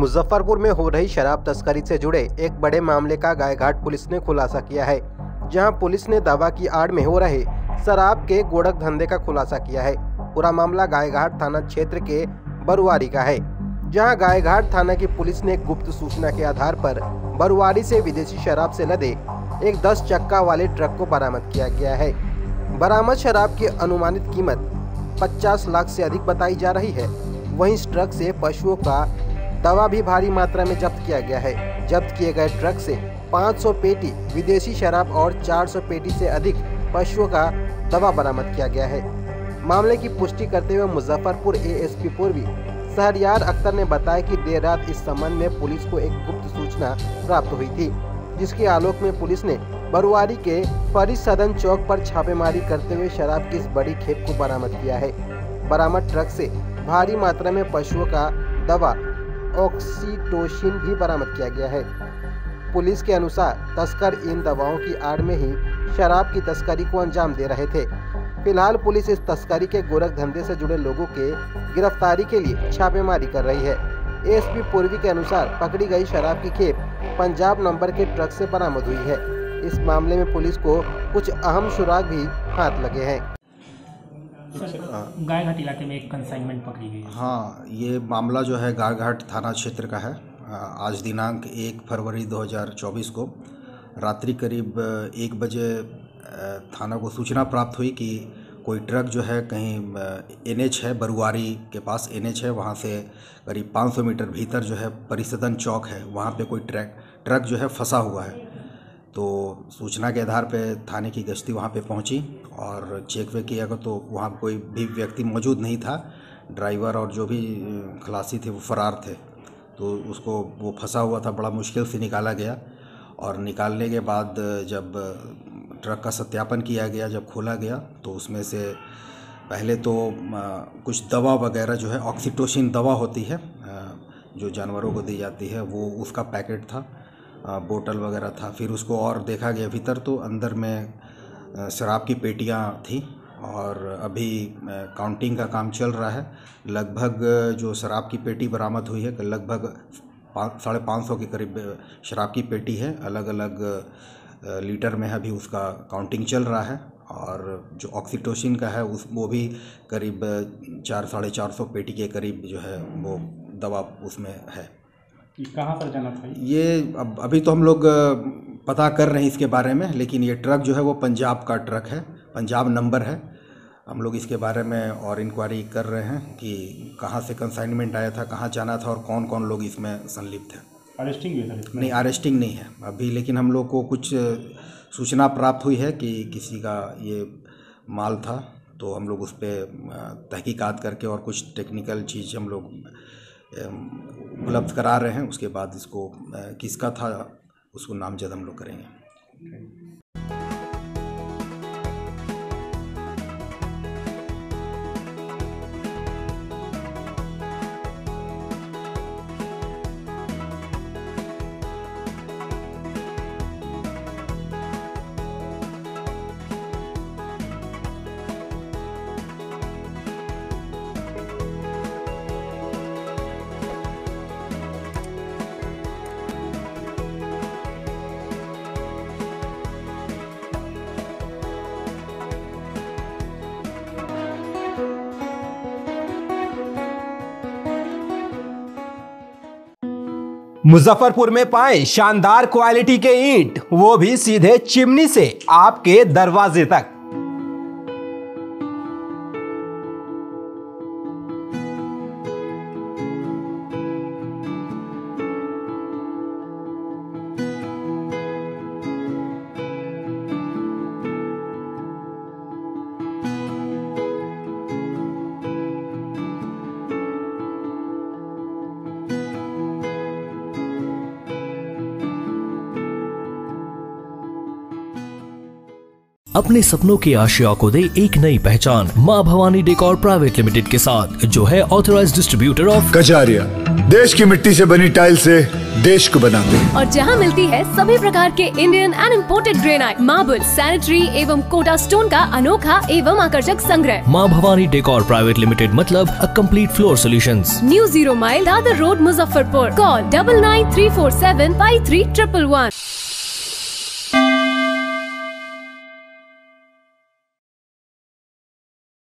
मुजफ्फरपुर में हो रही शराब तस्करी से जुड़े एक बड़े मामले का गायघाट पुलिस ने खुलासा किया है, जहां पुलिस ने दवा की आड़ में हो रहे शराब के गोड़क धंधे का खुलासा किया है। पूरा मामला गायघाट थाना क्षेत्र के बरुआरी का है, जहां गायघाट थाना की पुलिस ने गुप्त सूचना के आधार पर बरुआरी से विदेशी शराब से लदे एक 10 चक्का वाले ट्रक को बरामद किया गया है। बरामद शराब की अनुमानित कीमत 50 लाख से अधिक बताई जा रही है। वहीं इस ट्रक से पशुओं का दवा भी भारी मात्रा में जब्त किया गया है। जब्त किए गए ट्रक से 500 पेटी विदेशी शराब और 400 पेटी से अधिक पशुओं का दवा बरामद किया गया है। मामले की पुष्टि करते हुए मुजफ्फरपुर एएसपी पूर्वी शहरयार अख्तर ने बताया कि देर रात इस संबंध में पुलिस को एक गुप्त सूचना प्राप्त हुई थी, जिसके आलोक में पुलिस ने बरुआरी के फरीद सदन चौक पर छापेमारी करते हुए शराब की इस बड़ी खेप को बरामद किया है। बरामद ट्रक से भारी मात्रा में पशुओं का दवा ऑक्सीटोसिन भी बरामद किया गया है। पुलिस के अनुसार तस्कर इन दवाओं की आड़ में ही शराब की तस्करी को अंजाम दे रहे थे। फिलहाल पुलिस इस तस्करी के गोरख धंधे से जुड़े लोगों के गिरफ्तारी के लिए छापेमारी कर रही है। एएसपी पूर्वी के अनुसार पकड़ी गई शराब की खेप पंजाब नंबर के ट्रक से बरामद हुई है। इस मामले में पुलिस को कुछ अहम सुराग भी हाथ लगे हैं। गायघाट इलाके में एक कंसाइनमेंट पकड़ी गई है। हाँ, ये मामला जो है गायघाट थाना क्षेत्र का है। आज दिनांक 1 फरवरी 2024 को रात्रि करीब 1 बजे थाना को सूचना प्राप्त हुई कि कोई ट्रक जो है कहीं NH है, बरुआरी के पास NH है, वहाँ से करीब 500 मीटर भीतर जो है परिसदन चौक है, वहाँ पे कोई ट्रक जो है फंसा हुआ है। तो सूचना के आधार पे थाने की गश्ती वहाँ पे पहुँची और चेक वे किया तो वहाँ कोई भी व्यक्ति मौजूद नहीं था। ड्राइवर और जो भी खलासी थे वो फरार थे, तो उसको वो फंसा हुआ था, बड़ा मुश्किल से निकाला गया। और निकालने के बाद जब ट्रक का सत्यापन किया गया, जब खोला गया तो उसमें से पहले तो कुछ दवा वगैरह जो है ऑक्सीटोसिन दवा होती है जो जानवरों को दी जाती है, वो उसका पैकेट था, बोतल वगैरह था। फिर उसको और देखा गया भीतर तो अंदर में शराब की पेटियां थी और अभी काउंटिंग का काम चल रहा है। लगभग जो शराब की पेटी बरामद हुई है लगभग 550 के करीब शराब की पेटी है, अलग अलग लीटर में अभी उसका काउंटिंग चल रहा है। और जो ऑक्सीटोसिन का है वो भी करीब 400-450 पेटी के करीब जो है वो दवा उसमें है। कहाँ पर जाना था ये अभी तो हम लोग पता कर रहे हैं इसके बारे में, लेकिन ये ट्रक जो है वो पंजाब का ट्रक है, पंजाब नंबर है। हम लोग इसके बारे में और इंक्वायरी कर रहे हैं कि कहाँ से कंसाइनमेंट आया था, कहाँ जाना था और कौन कौन लोग इसमें संलिप्त हैं। अरेस्टिंग भी था इसमें? नहीं, अरेस्टिंग नहीं है अभी, लेकिन हम लोग को कुछ सूचना प्राप्त हुई है कि किसी का ये माल था, तो हम लोग उस पर तहकीकात करके और कुछ टेक्निकल चीज़ हम लोग उपलब्ध करा रहे हैं। उसके बाद इसको किसका था उसको नामजद हम लोग करेंगे। मुजफ्फरपुर में पाएं शानदार क्वालिटी के ईंट, वो भी सीधे चिमनी से आपके दरवाजे तक। अपने सपनों की आशिया को दे एक नई पहचान माँ भवानी डेकोर प्राइवेट लिमिटेड के साथ, जो है ऑथराइज्ड डिस्ट्रीब्यूटर ऑफ कजारिया। देश की मिट्टी से बनी टाइल से देश को बनाते हैं। और जहां मिलती है सभी प्रकार के Indian and imported granite, marble, sanitary एवं कोटा स्टोन का अनोखा एवं आकर्षक संग्रह। माँ भवानी डेकोर प्राइवेट लिमिटेड मतलब a complete floor solutions. New 0 mile Dadar road, Muzaffarpur. Call 9934753111।